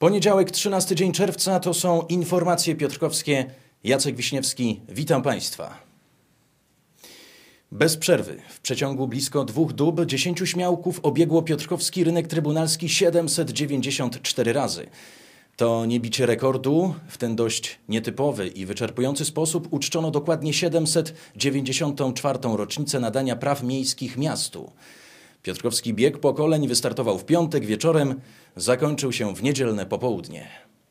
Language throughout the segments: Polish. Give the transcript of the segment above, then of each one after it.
Poniedziałek, 13 dzień czerwca, to są informacje piotrkowskie. Jacek Wiśniewski, witam Państwa. Bez przerwy, w przeciągu blisko 2 dób, 10 śmiałków obiegło piotrkowski rynek trybunalski 794 razy. To niebicie rekordu. W ten dość nietypowy i wyczerpujący sposób uczczono dokładnie 794. rocznicę nadania praw miejskich miastu. Piotrkowski bieg pokoleń wystartował w piątek wieczorem, zakończył się w niedzielne popołudnie.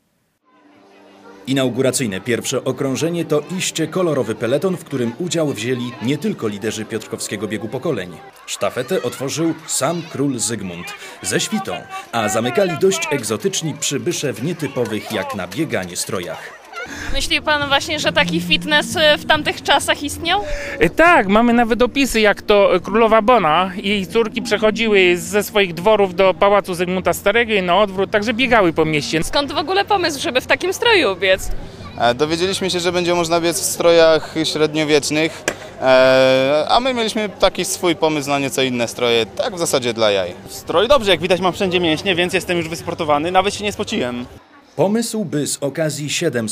Inauguracyjne pierwsze okrążenie to iście kolorowy peleton, w którym udział wzięli nie tylko liderzy piotrkowskiego biegu pokoleń. Sztafetę otworzył sam król Zygmunt ze świtą, a zamykali dość egzotyczni przybysze w nietypowych jak na bieganie strojach. Myśli pan właśnie, że taki fitness w tamtych czasach istniał? Tak, mamy nawet opisy, jak to królowa Bona i jej córki przechodziły ze swoich dworów do pałacu Zygmunta Starego i na odwrót, także biegały po mieście. Skąd w ogóle pomysł, żeby w takim stroju biec? Dowiedzieliśmy się, że będzie można biec w strojach średniowiecznych, a my mieliśmy taki swój pomysł na nieco inne stroje, tak w zasadzie dla jaj. Stroj dobrze, jak widać mam wszędzie mięśnie, więc jestem już wysportowany, nawet się nie spociłem. Pomysł, by z okazji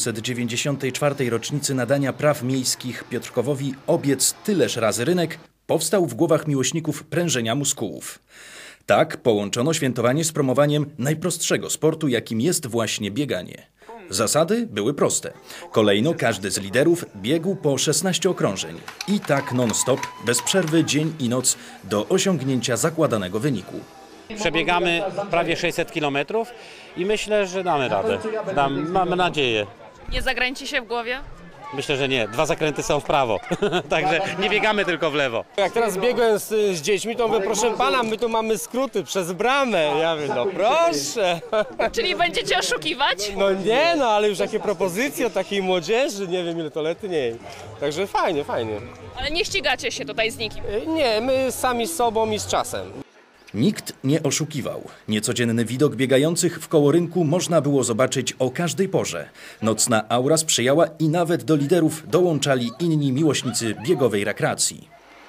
794. rocznicy nadania praw miejskich Piotrkowowi obiec tyleż razy rynek, powstał w głowach miłośników prężenia muskułów. Tak połączono świętowanie z promowaniem najprostszego sportu, jakim jest właśnie bieganie. Zasady były proste. Kolejno każdy z liderów biegł po 16 okrążeń. I tak non-stop, bez przerwy, dzień i noc, do osiągnięcia zakładanego wyniku. Przebiegamy prawie 600 km i myślę, że damy radę. Mamy nadzieję. Nie zakręci się w głowie? Myślę, że nie. 2 zakręty są w prawo, także nie biegamy tylko w lewo. Jak teraz biegłem z dziećmi, to mówię, proszę pana, my tu mamy skróty przez bramę. Ja mówię, no proszę. Czyli będziecie oszukiwać? No nie, no ale już jakie propozycje od takiej młodzieży, nie wiem ile to letniej. Także fajnie, fajnie. Ale nie ścigacie się tutaj z nikim? Nie, my sami z sobą i z czasem. Nikt nie oszukiwał. Niecodzienny widok biegających w koło rynku można było zobaczyć o każdej porze. Nocna aura sprzyjała i nawet do liderów dołączali inni miłośnicy biegowej rekreacji.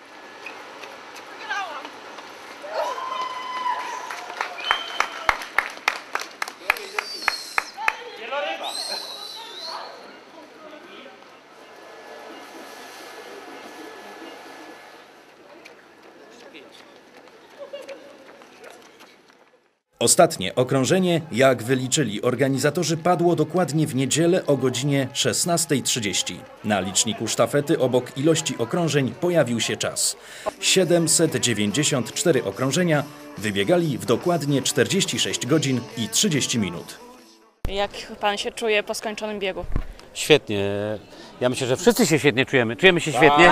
Ostatnie okrążenie, jak wyliczyli organizatorzy, padło dokładnie w niedzielę o godzinie 16:30. Na liczniku sztafety obok ilości okrążeń pojawił się czas. 794 okrążenia wybiegali w dokładnie 46 godzin i 30 minut. Jak pan się czuje po skończonym biegu? Świetnie. Ja myślę, że wszyscy się świetnie czujemy. Czujemy się świetnie?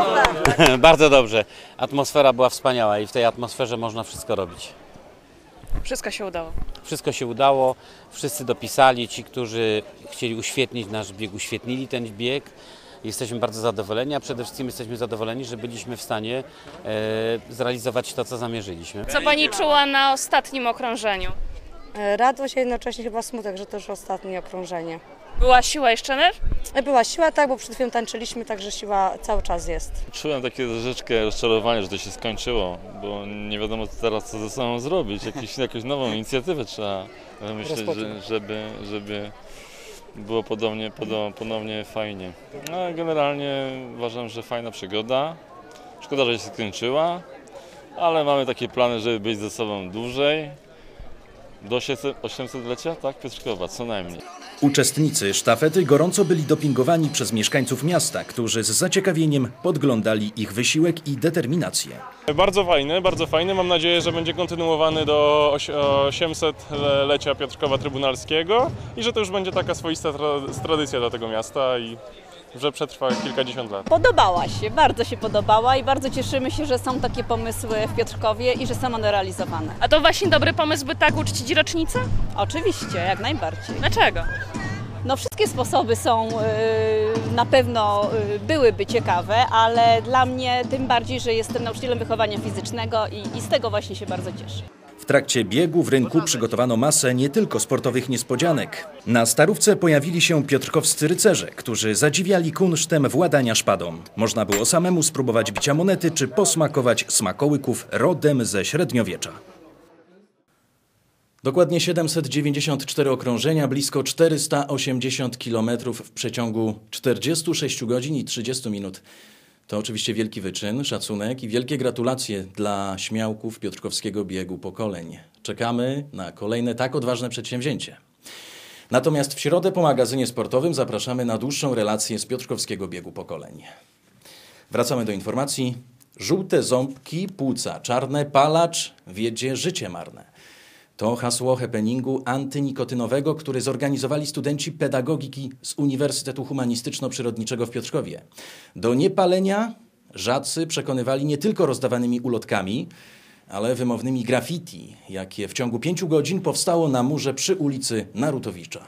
Bardzo dobrze. Atmosfera była wspaniała i w tej atmosferze można wszystko robić. Wszystko się udało. Wszystko się udało, wszyscy dopisali, ci, którzy chcieli uświetnić nasz bieg, uświetnili ten bieg. Jesteśmy bardzo zadowoleni, a przede wszystkim jesteśmy zadowoleni, że byliśmy w stanie zrealizować to, co zamierzyliśmy. Co pani czuła na ostatnim okrążeniu? Radość, a jednocześnie chyba smutek, że to już ostatnie okrążenie. Była siła jeszcze nerw? Była siła, tak, bo przed chwilą tańczyliśmy, także siła cały czas jest. Czułem takie troszeczkę rozczarowanie, że to się skończyło, bo nie wiadomo teraz co ze sobą zrobić. Jakąś nową inicjatywę trzeba wymyśleć, żeby było ponownie fajnie. No, generalnie uważam, że fajna przygoda. Szkoda, że się skończyła, ale mamy takie plany, żeby być ze sobą dłużej. Do 800-lecia, tak? Piotrkowa, co najmniej. Uczestnicy sztafety gorąco byli dopingowani przez mieszkańców miasta, którzy z zaciekawieniem podglądali ich wysiłek i determinację. Bardzo fajny. Mam nadzieję, że będzie kontynuowany do 800-lecia Piotrkowa Trybunalskiego i że to już będzie taka swoista tradycja dla tego miasta i że przetrwa kilkadziesiąt lat. Podobała się, bardzo się podobała i bardzo cieszymy się, że są takie pomysły w Piotrkowie i że są one realizowane. A to właśnie dobry pomysł, by tak uczcić rocznicę? Oczywiście, jak najbardziej. Dlaczego? No wszystkie sposoby są na pewno byłyby ciekawe, ale dla mnie tym bardziej, że jestem nauczycielem wychowania fizycznego i z tego właśnie się bardzo cieszę. W trakcie biegu w rynku przygotowano masę nie tylko sportowych niespodzianek. Na starówce pojawili się piotrkowscy rycerze, którzy zadziwiali kunsztem władania szpadą. Można było samemu spróbować bicia monety czy posmakować smakołyków rodem ze średniowiecza. Dokładnie 794 okrążenia, blisko 480 km w przeciągu 46 godzin i 30 minut. To oczywiście wielki wyczyn, szacunek i wielkie gratulacje dla śmiałków piotrkowskiego biegu pokoleń. Czekamy na kolejne tak odważne przedsięwzięcie. Natomiast w środę po magazynie sportowym zapraszamy na dłuższą relację z piotrkowskiego biegu pokoleń. Wracamy do informacji. Żółte ząbki, płuca czarne, palacz wiedzie życie marne. To hasło happeningu antynikotynowego, który zorganizowali studenci pedagogiki z Uniwersytetu Humanistyczno-Przyrodniczego w Piotrkowie. Do niepalenia żacy przekonywali nie tylko rozdawanymi ulotkami, ale wymownymi graffiti, jakie w ciągu 5 godzin powstało na murze przy ulicy Narutowicza.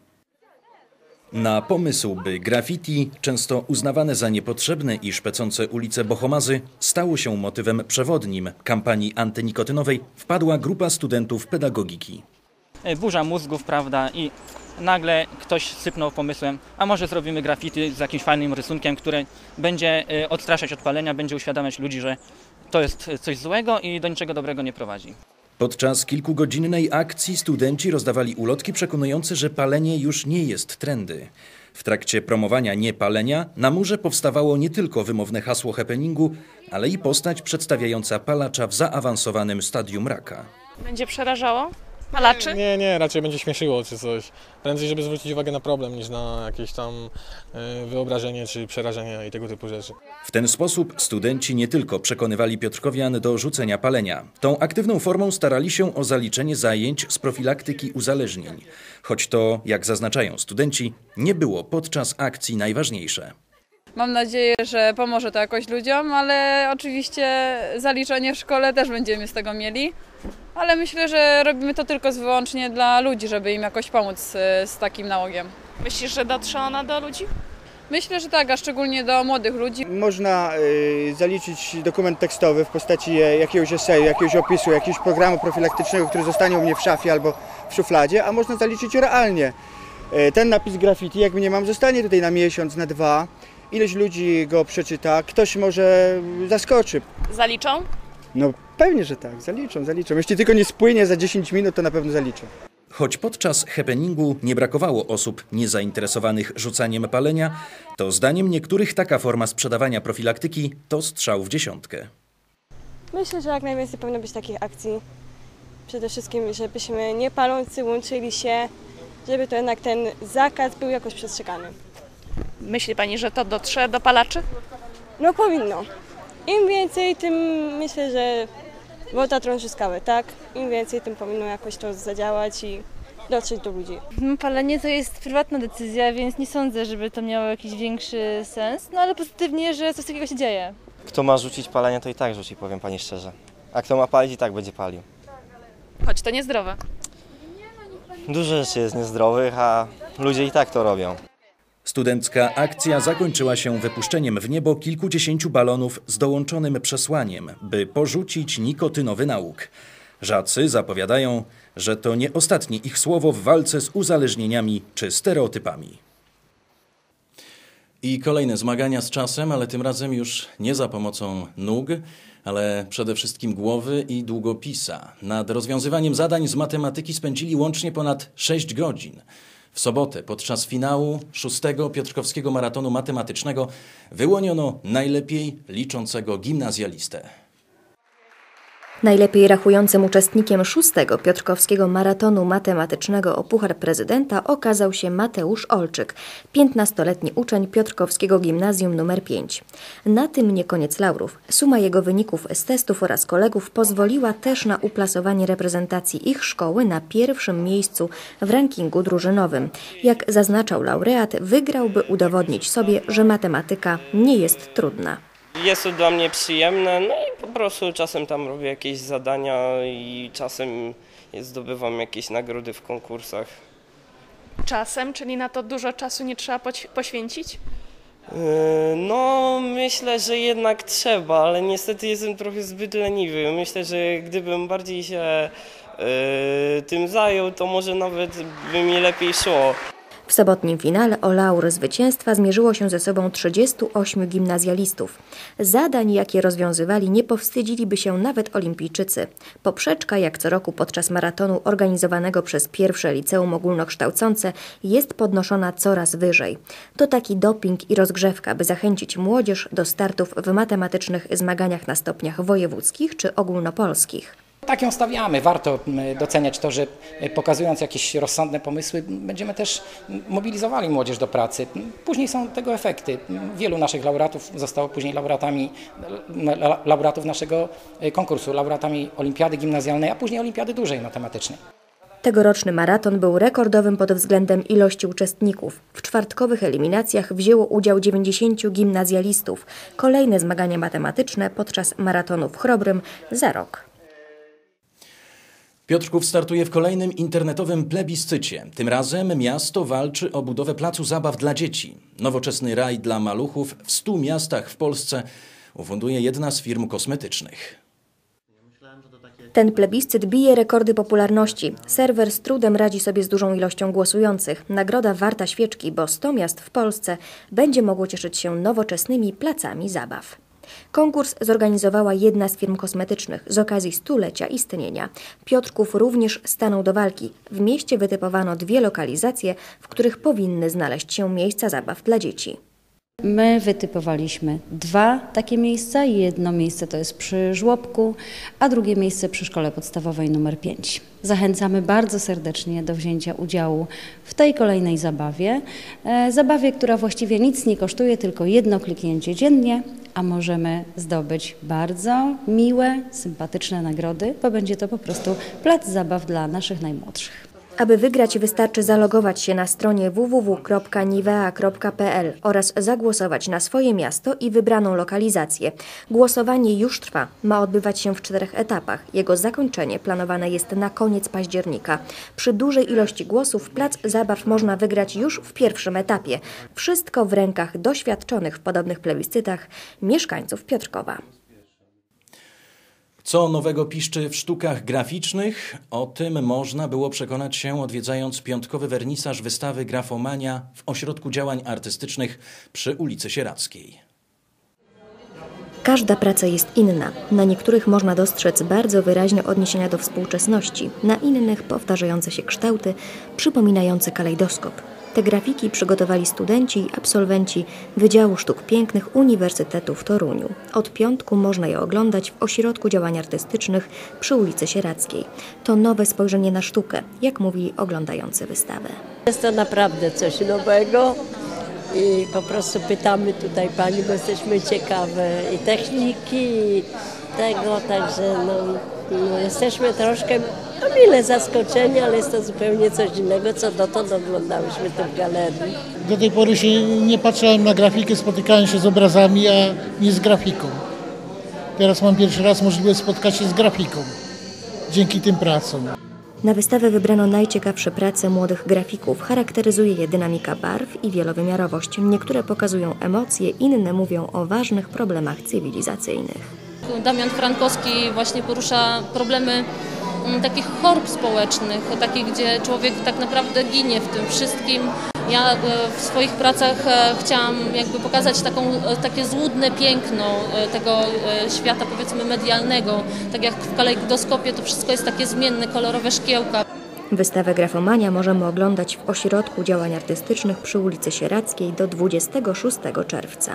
Na pomysł, by graffiti, często uznawane za niepotrzebne i szpecące ulice Bohomazy, stało się motywem przewodnim kampanii antynikotynowej, wpadła grupa studentów pedagogiki. Burza mózgów, prawda, i nagle ktoś sypnął pomysłem, a może zrobimy graffiti z jakimś fajnym rysunkiem, który będzie odstraszać od palenia, będzie uświadamiać ludzi, że to jest coś złego i do niczego dobrego nie prowadzi. Podczas kilkugodzinnej akcji studenci rozdawali ulotki przekonujące, że palenie już nie jest trendy. W trakcie promowania niepalenia na murze powstawało nie tylko wymowne hasło happeningu, ale i postać przedstawiająca palacza w zaawansowanym stadium raka. Będzie przerażało palaczy? Nie, raczej będzie śmieszyło czy coś. Prędzej, żeby zwrócić uwagę na problem, niż na jakieś tam wyobrażenie czy przerażenie i tego typu rzeczy. W ten sposób studenci nie tylko przekonywali piotrkowian do rzucenia palenia. Tą aktywną formą starali się o zaliczenie zajęć z profilaktyki uzależnień. Choć to, jak zaznaczają studenci, nie było podczas akcji najważniejsze. Mam nadzieję, że pomoże to jakoś ludziom, ale oczywiście zaliczenie w szkole też będziemy z tego mieli. Ale myślę, że robimy to tylko wyłącznie dla ludzi, żeby im jakoś pomóc z takim nałogiem. Myślisz, że dotrze ona do ludzi? Myślę, że tak, a szczególnie do młodych ludzi. Można zaliczyć dokument tekstowy w postaci jakiegoś eseju, jakiegoś opisu, jakiegoś programu profilaktycznego, który zostanie u mnie w szafie albo w szufladzie, a można zaliczyć realnie. Ten napis graffiti, jak mniemam, zostanie tutaj na miesiąc, na 2. Ileś ludzi go przeczyta, ktoś może zaskoczy. Zaliczą? No pewnie, że tak, zaliczą. Jeśli tylko nie spłynie za 10 minut, to na pewno zaliczą. Choć podczas happeningu nie brakowało osób niezainteresowanych rzucaniem palenia, to zdaniem niektórych taka forma sprzedawania profilaktyki to strzał w dziesiątkę. Myślę, że jak najwięcej powinno być takich akcji. Przede wszystkim, żebyśmy nie palący łączyli się, żeby to jednak ten zakaz był jakoś przestrzegany. Myśli Pani, że to dotrze do palaczy? No powinno. Im więcej, tym myślę, że woda trąży skałę, tak? Im więcej, tym powinno jakoś to zadziałać i dotrzeć do ludzi. Palenie to jest prywatna decyzja, więc nie sądzę, żeby to miało jakiś większy sens, no ale pozytywnie, że coś takiego się dzieje. Kto ma rzucić palenie, to i tak rzuci, powiem Pani szczerze. A kto ma palić, i tak będzie palił. Choć to niezdrowe. Dużo rzeczy jest niezdrowych, a ludzie i tak to robią. Studencka akcja zakończyła się wypuszczeniem w niebo kilkudziesięciu balonów z dołączonym przesłaniem, by porzucić nikotynowy nałóg. Żacy zapowiadają, że to nie ostatnie ich słowo w walce z uzależnieniami czy stereotypami. I kolejne zmagania z czasem, ale tym razem już nie za pomocą nóg, ale przede wszystkim głowy i długopisa. Nad rozwiązywaniem zadań z matematyki spędzili łącznie ponad 6 godzin. W sobotę podczas finału 6. Piotrkowskiego Maratonu Matematycznego wyłoniono najlepiej liczącego gimnazjalistę. Najlepiej rachującym uczestnikiem 6. Piotrkowskiego Maratonu Matematycznego o Puchar Prezydenta okazał się Mateusz Olczyk, 15-letni uczeń Piotrkowskiego Gimnazjum nr 5. Na tym nie koniec laurów. Suma jego wyników z testów oraz kolegów pozwoliła też na uplasowanie reprezentacji ich szkoły na pierwszym miejscu w rankingu drużynowym. Jak zaznaczał laureat, wygrał, by udowodnić sobie, że matematyka nie jest trudna. Jest to dla mnie przyjemne, no i po prostu czasem tam robię jakieś zadania i czasem zdobywam jakieś nagrody w konkursach. Czasem, czyli na to dużo czasu nie trzeba poświęcić? No myślę, że jednak trzeba, ale niestety jestem trochę zbyt leniwy. Myślę, że gdybym bardziej się tym zajął, to może nawet by mi lepiej szło. W sobotnim finale o laur zwycięstwa zmierzyło się ze sobą 38 gimnazjalistów. Zadań, jakie rozwiązywali, nie powstydziliby się nawet olimpijczycy. Poprzeczka, jak co roku podczas maratonu organizowanego przez pierwsze liceum ogólnokształcące, jest podnoszona coraz wyżej. To taki doping i rozgrzewka, by zachęcić młodzież do startów w matematycznych zmaganiach na stopniach wojewódzkich czy ogólnopolskich. Tak ją stawiamy. Warto doceniać to, że pokazując jakieś rozsądne pomysły, będziemy też mobilizowali młodzież do pracy. Później są tego efekty. Wielu naszych laureatów zostało później laureatów naszego konkursu, laureatami olimpiady gimnazjalnej, a później olimpiady dużej matematycznej. Tegoroczny maraton był rekordowym pod względem ilości uczestników. W czwartkowych eliminacjach wzięło udział 90 gimnazjalistów. Kolejne zmagania matematyczne podczas maratonu w Chrobrym za rok. Piotrków startuje w kolejnym internetowym plebiscycie. Tym razem miasto walczy o budowę placu zabaw dla dzieci. Nowoczesny raj dla maluchów w 100 miastach w Polsce ufunduje jedna z firm kosmetycznych. Ten plebiscyt bije rekordy popularności. Serwer z trudem radzi sobie z dużą ilością głosujących. Nagroda warta świeczki, bo 100 miast w Polsce będzie mogło cieszyć się nowoczesnymi placami zabaw. Konkurs zorganizowała jedna z firm kosmetycznych z okazji 100-lecia istnienia. Piotrków również stanął do walki. W mieście wytypowano 2 lokalizacje, w których powinny znaleźć się miejsca zabaw dla dzieci. My wytypowaliśmy 2 takie miejsca. Jedno miejsce to jest przy żłobku, a drugie miejsce przy szkole podstawowej nr 5. Zachęcamy bardzo serdecznie do wzięcia udziału w tej kolejnej zabawie. Zabawie, która właściwie nic nie kosztuje, tylko jedno kliknięcie dziennie, a możemy zdobyć bardzo miłe, sympatyczne nagrody, bo będzie to po prostu plac zabaw dla naszych najmłodszych. Aby wygrać, wystarczy zalogować się na stronie www.nivea.pl oraz zagłosować na swoje miasto i wybraną lokalizację. Głosowanie już trwa. Ma odbywać się w 4 etapach. Jego zakończenie planowane jest na koniec października. Przy dużej ilości głosów plac zabaw można wygrać już w pierwszym etapie. Wszystko w rękach doświadczonych w podobnych plebiscytach mieszkańców Piotrkowa. Co nowego piszczy w sztukach graficznych? O tym można było przekonać się, odwiedzając piątkowy wernisaż wystawy Grafomania w Ośrodku Działań Artystycznych przy ulicy Sieradzkiej. Każda praca jest inna. Na niektórych można dostrzec bardzo wyraźne odniesienia do współczesności, na innych powtarzające się kształty, przypominające kalejdoskop. Te grafiki przygotowali studenci i absolwenci Wydziału Sztuk Pięknych Uniwersytetu w Toruniu. Od piątku można je oglądać w Ośrodku Działań Artystycznych przy ulicy Sieradzkiej. To nowe spojrzenie na sztukę, jak mówi oglądający wystawę. Jest to naprawdę coś nowego i po prostu pytamy tutaj pani, bo jesteśmy ciekawe i techniki, i tego, także jesteśmy troszkę mile zaskoczeni, ale jest to zupełnie coś innego, co dotąd oglądałyśmy tu w galerii. Do tej pory się nie patrzyłem na grafikę, spotykałem się z obrazami, a nie z grafiką. Teraz mam pierwszy raz możliwość spotkać się z grafiką, dzięki tym pracom. Na wystawę wybrano najciekawsze prace młodych grafików. Charakteryzuje je dynamika barw i wielowymiarowość. Niektóre pokazują emocje, inne mówią o ważnych problemach cywilizacyjnych. Damian Frankowski właśnie porusza problemy takich chorób społecznych, takich, gdzie człowiek tak naprawdę ginie w tym wszystkim. Ja w swoich pracach chciałam jakby pokazać takie złudne piękno tego świata, powiedzmy, medialnego. Tak jak w kalejdoskopie to wszystko jest takie zmienne, kolorowe szkiełka. Wystawę Grafomania możemy oglądać w Ośrodku Działań Artystycznych przy ulicy Sieradzkiej do 26 czerwca.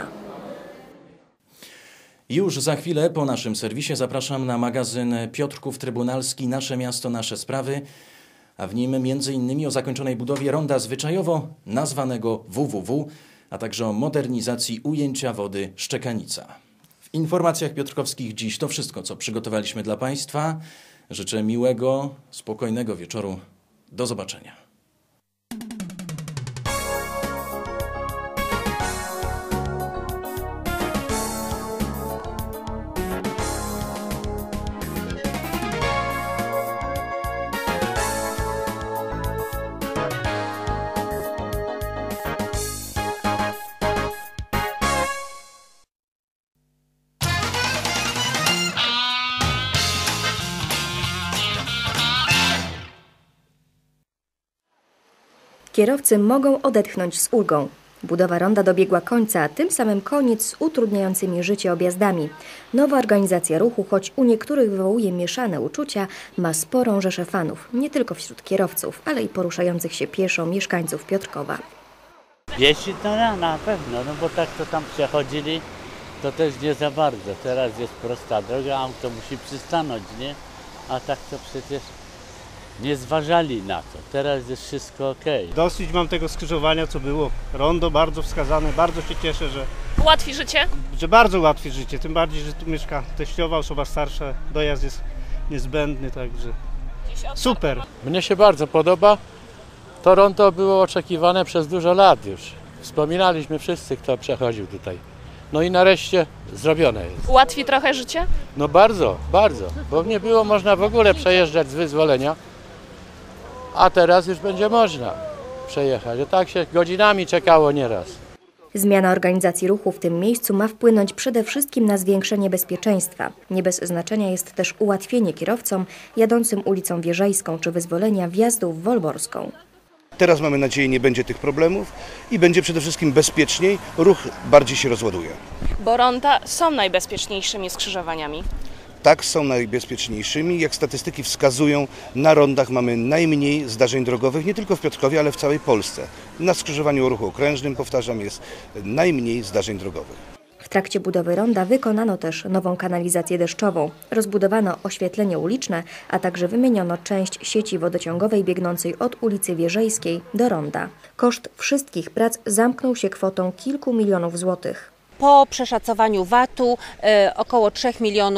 Już za chwilę po naszym serwisie zapraszam na magazyn Piotrków Trybunalski Nasze Miasto, Nasze Sprawy, a w nim m.in. o zakończonej budowie ronda zwyczajowo nazwanego WWW, a także o modernizacji ujęcia wody Szczekanica. W informacjach piotrkowskich dziś to wszystko, co przygotowaliśmy dla Państwa. Życzę miłego, spokojnego wieczoru. Do zobaczenia. Kierowcy mogą odetchnąć z ulgą. Budowa ronda dobiegła końca, a tym samym koniec z utrudniającymi życie objazdami. Nowa organizacja ruchu, choć u niektórych wywołuje mieszane uczucia, ma sporą rzeszę fanów, nie tylko wśród kierowców, ale i poruszających się pieszo mieszkańców Piotrkowa. Piesi to na pewno, no bo tak to tam przechodzili, to też nie za bardzo. Teraz jest prosta droga, auto musi przystanąć, nie? A tak to przecież nie zważali na to. Teraz jest wszystko okej. Dosyć mam tego skrzyżowania, co było. Rondo bardzo wskazane, bardzo się cieszę, że Ułatwi życie? Że bardzo ułatwi życie, tym bardziej, że tu mieszka teściowa, osoba starsza, dojazd jest niezbędny, także super. Mnie się bardzo podoba. To rondo było oczekiwane przez dużo lat już. Wspominaliśmy wszyscy, kto przechodził tutaj. No i nareszcie zrobione jest. Ułatwi trochę życie? No bardzo, bardzo, bo nie było można w ogóle przejeżdżać z wyzwolenia, a teraz już będzie można przejechać. A tak się godzinami czekało nieraz. Zmiana organizacji ruchu w tym miejscu ma wpłynąć przede wszystkim na zwiększenie bezpieczeństwa. Nie bez znaczenia jest też ułatwienie kierowcom jadącym ulicą Wieżejską czy Wyzwolenia wjazdu w Wolborską. Teraz mamy nadzieję, nie będzie tych problemów i będzie przede wszystkim bezpieczniej, ruch bardziej się rozładuje. Bo ronda są najbezpieczniejszymi skrzyżowaniami. Tak, są najbezpieczniejszymi. Jak statystyki wskazują, na rondach mamy najmniej zdarzeń drogowych, nie tylko w Piotrkowie, ale w całej Polsce. Na skrzyżowaniu o ruchu okrężnym, powtarzam, jest najmniej zdarzeń drogowych. W trakcie budowy ronda wykonano też nową kanalizację deszczową, rozbudowano oświetlenie uliczne, a także wymieniono część sieci wodociągowej biegnącej od ulicy Wieżejskiej do ronda. Koszt wszystkich prac zamknął się kwotą kilku milionów złotych. Po przeszacowaniu VAT-u około 3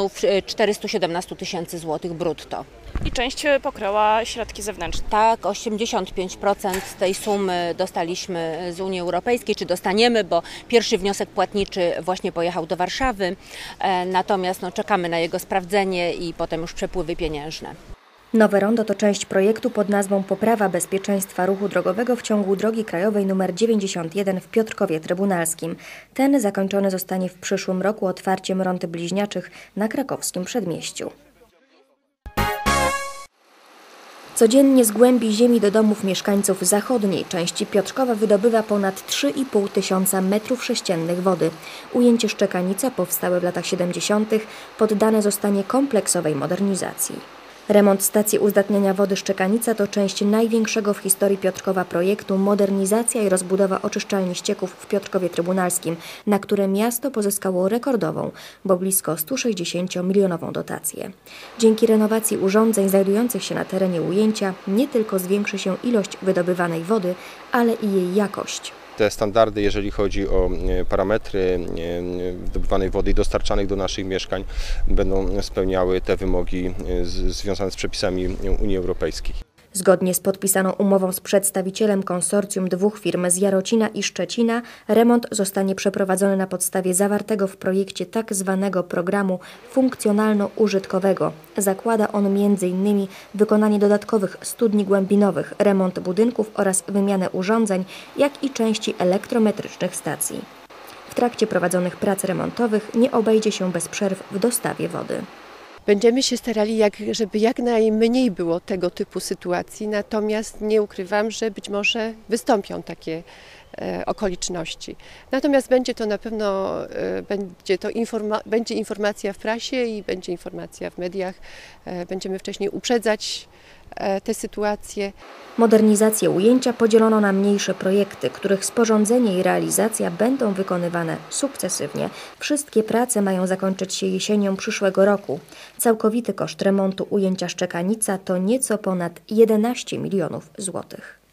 417 000 złotych brutto. I część pokryła środki zewnętrzne. Tak, 85% tej sumy dostaliśmy z Unii Europejskiej, czy dostaniemy, bo pierwszy wniosek płatniczy właśnie pojechał do Warszawy, natomiast czekamy na jego sprawdzenie i potem już przepływy pieniężne. Nowe rondo to część projektu pod nazwą Poprawa bezpieczeństwa ruchu drogowego w ciągu drogi krajowej nr 91 w Piotrkowie Trybunalskim. Ten zakończony zostanie w przyszłym roku otwarciem rond bliźniaczych na krakowskim Przedmieściu. Codziennie z głębi ziemi do domów mieszkańców zachodniej części Piotrkowa wydobywa ponad 3,5 tysiąca metrów sześciennych wody. Ujęcie Szczekanica, powstałe w latach 70., poddane zostanie kompleksowej modernizacji. Remont stacji uzdatniania wody Szczekanica to część największego w historii Piotrkowa projektu modernizacja i rozbudowa oczyszczalni ścieków w Piotrkowie Trybunalskim, na które miasto pozyskało rekordową, bo blisko 160-milionową dotację. Dzięki renowacji urządzeń znajdujących się na terenie ujęcia nie tylko zwiększy się ilość wydobywanej wody, ale i jej jakość. Te standardy, jeżeli chodzi o parametry wydobywanej wody i dostarczanych do naszych mieszkań, będą spełniały te wymogi związane z przepisami Unii Europejskiej. Zgodnie z podpisaną umową z przedstawicielem konsorcjum dwóch firm z Jarocina i Szczecina, remont zostanie przeprowadzony na podstawie zawartego w projekcie tak zwanego programu funkcjonalno-użytkowego. Zakłada on m.in. wykonanie dodatkowych studni głębinowych, remont budynków oraz wymianę urządzeń, jak i części elektrometrycznych stacji. W trakcie prowadzonych prac remontowych nie obejdzie się bez przerw w dostawie wody. Będziemy się starali, żeby jak najmniej było tego typu sytuacji, natomiast nie ukrywam, że być może wystąpią takie okoliczności. Natomiast będzie to na pewno będzie informacja w prasie i będzie informacja w mediach. Będziemy wcześniej uprzedzać te sytuacje. Modernizację ujęcia podzielono na mniejsze projekty, których sporządzenie i realizacja będą wykonywane sukcesywnie. Wszystkie prace mają zakończyć się jesienią przyszłego roku. Całkowity koszt remontu ujęcia Szczekanica to nieco ponad 11 milionów złotych.